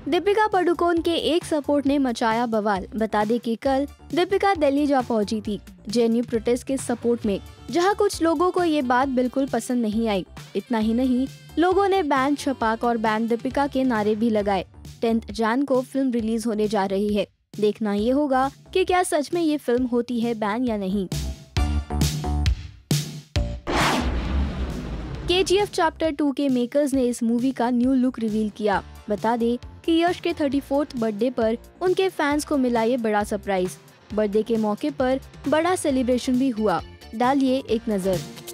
दीपिका पादुकोण के एक सपोर्ट ने मचाया बवाल। बता दें कि कल दीपिका दिल्ली जा पहुंची थी जेएनयू प्रोटेस्ट के सपोर्ट में, जहां कुछ लोगों को ये बात बिल्कुल पसंद नहीं आई। इतना ही नहीं, लोगों ने बैन छपाक और बैन दीपिका के नारे भी लगाए। 10 जैन को फिल्म रिलीज होने जा रही है। देखना ये होगा कि क्या सच में ये फिल्म होती है बैन या नहीं। KGF चैप्टर 2 के मेकर्स ने इस मूवी का न्यू लुक रिवील किया। बता दें कि यश के 34th बर्थडे पर उनके फैंस को मिला ये बड़ा सरप्राइज। बर्थडे के मौके पर बड़ा सेलिब्रेशन भी हुआ। डालिए एक नजर।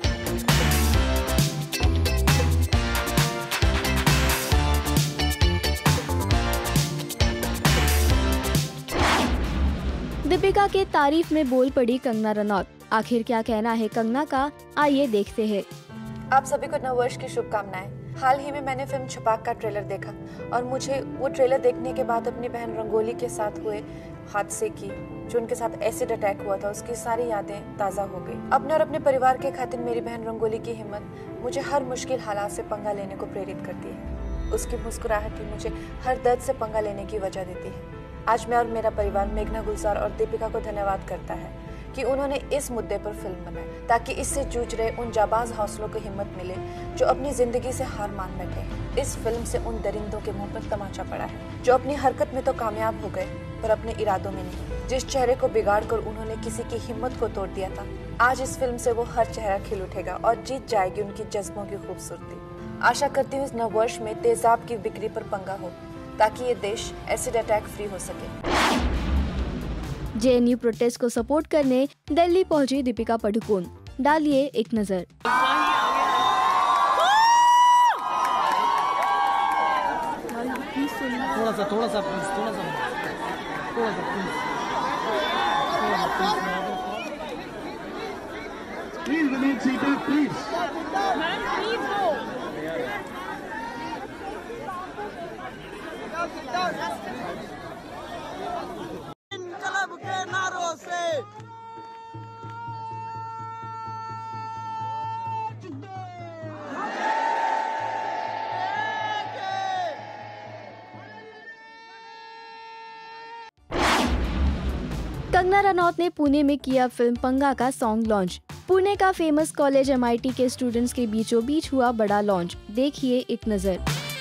दीपिका के तारीफ में बोल पड़ी कंगना रनौत। आखिर क्या कहना है कंगना का, आइए देखते हैं। आप सभी को नववर्ष की शुभकामनाएं। हाल ही में मैंने फिल्म छपाक का ट्रेलर देखा और मुझे वो ट्रेलर देखने के बाद अपनी बहन रंगोली के साथ हुए हादसे की, जो उनके साथ एसिड अटैक हुआ था, उसकी सारी यादें ताज़ा हो गई। अपने और अपने परिवार के खातिर मेरी बहन रंगोली की हिम्मत मुझे हर मुश्किल हालात से पंगा लेने को प्रेरित करती है। उसकी मुस्कुराहट ही मुझे हर दर्द से पंगा लेने की वजह देती है। आज मैं और मेरा परिवार मेघना गुलजार और दीपिका को धन्यवाद करता है कि उन्होंने इस मुद्दे पर फिल्म बनाई, ताकि इससे जूझ रहे उन जाबाज हौसलों को हिम्मत मिले जो अपनी जिंदगी से हार मान बैठे हैं। इस फिल्म से उन दरिंदों के मुंह पर तमाचा पड़ा है जो अपनी हरकत में तो कामयाब हो गए पर अपने इरादों में नहीं। जिस चेहरे को बिगाड़ कर उन्होंने किसी की हिम्मत को तोड़ दिया था, आज इस फिल्म से वो हर चेहरा खिल उठेगा और जीत जाएगी उनकी जज्बों की खूबसूरती। आशा करती हूँ इस नववर्ष में तेजाब की बिक्री पर पंगा हो, ताकि ये देश एसिड अटैक फ्री हो सके। जेएनयू प्रोटेस्ट को सपोर्ट करने दिल्ली पहुंची दीपिका पादुकोण। डालिए एक नजर। थोड़ा सा प्लीज रिमेन सीटेड प्लीज। इनकलाब के नारों से कंगना रनौत ने पुणे में किया फिल्म पंगा का सॉन्ग लॉन्च। पुणे का फेमस कॉलेज MIT के स्टूडेंट्स के बीचों बीच हुआ बड़ा लॉन्च। देखिए एक नजर।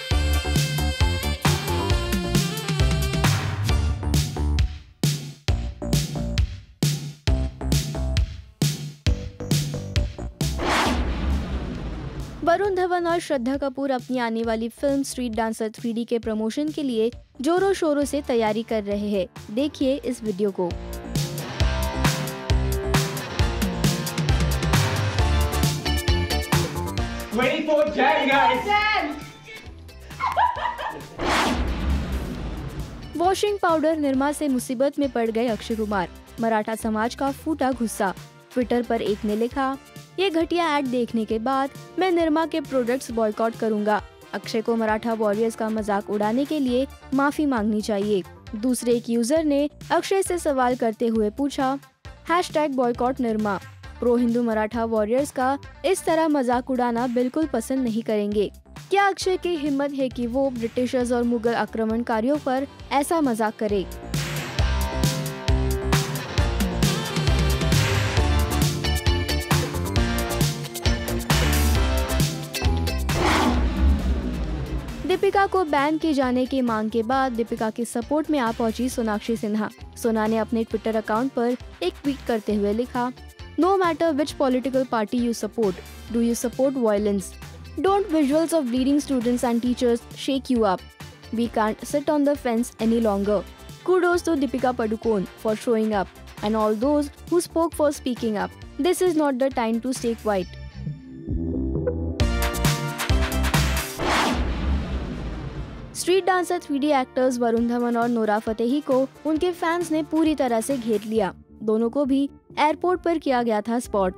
वरुण धवन और श्रद्धा कपूर अपनी आने वाली फिल्म स्ट्रीट डांसर 3D के प्रमोशन के लिए जोरों शोरों से तैयारी कर रहे हैं। देखिए इस वीडियो को। वॉशिंग पाउडर निरमा से मुसीबत में पड़ गए अक्षय कुमार। मराठा समाज का फूटा गुस्सा। ट्विटर पर एक ने लिखा, ये घटिया ऐड देखने के बाद मैं निरमा के प्रोडक्ट्स बॉयकॉट करूंगा। अक्षय को मराठा वॉरियर्स का मजाक उड़ाने के लिए माफी मांगनी चाहिए। दूसरे एक यूजर ने अक्षय से सवाल करते हुए पूछा, #boycott Nirma. Pro Hindu Maratha warriors का इस तरह मजाक उड़ाना बिल्कुल पसंद नहीं करेंगे। क्या अक्षय की हिम्मत है कि वो ब्रिटिशर्स और मुगल आक्रमणकारियों पर ऐसा मजाक करे। दीपिका को बैन किए जाने की मांग के बाद दीपिका के सपोर्ट में आ पहुंची सोनाक्षी सिन्हा। सोना ने अपने ट्विटर अकाउंट पर एक ट्वीट करते हुए लिखा, no matter which political party you support, do you support violence? Don't visuals of bleeding students and teachers shake you up? We can't sit on the fence any longer. Kudos to Deepika Padukone for showing up and all those who spoke for speaking up. This is not the time to stay quiet. Street dancer 3D actors Varun Dhawan और Nora Fatehi को उनके fans ने पूरी तरह से घेर लिया। दोनों को भी एयरपोर्ट पर किया गया था स्पॉट।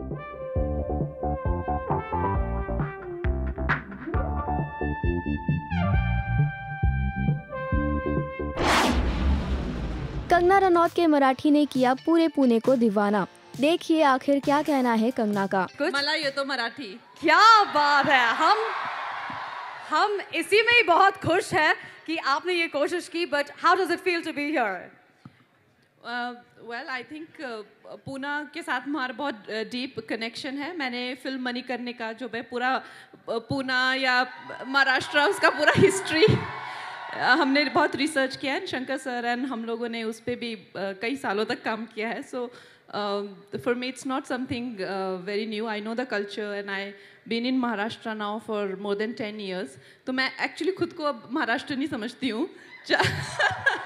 कंगना रनौत के मराठी ने किया पूरे पुणे को दीवाना। देखिए आखिर क्या कहना है कंगना का। मला येतो मराठी। क्या बात है। हम इसी में ही बहुत खुश हैं कि आपने ये कोशिश की, but how does it feel to be here? Well I think Poona के साथ हमारा बहुत डीप कनेक्शन है। मैंने फिल्म मनी करने का जो है पूरा पूना या महाराष्ट्र उसका पूरा हिस्ट्री हमने बहुत रिसर्च किया है। शंकर सर एंड हम लोगों ने उस पर भी कई सालों तक काम किया है। So for me it's not something very new. I know the culture and I been in Maharashtra now for more than 10 years। तो मैं एक्चुअली खुद को अब महाराष्ट्र नहीं समझती हूँ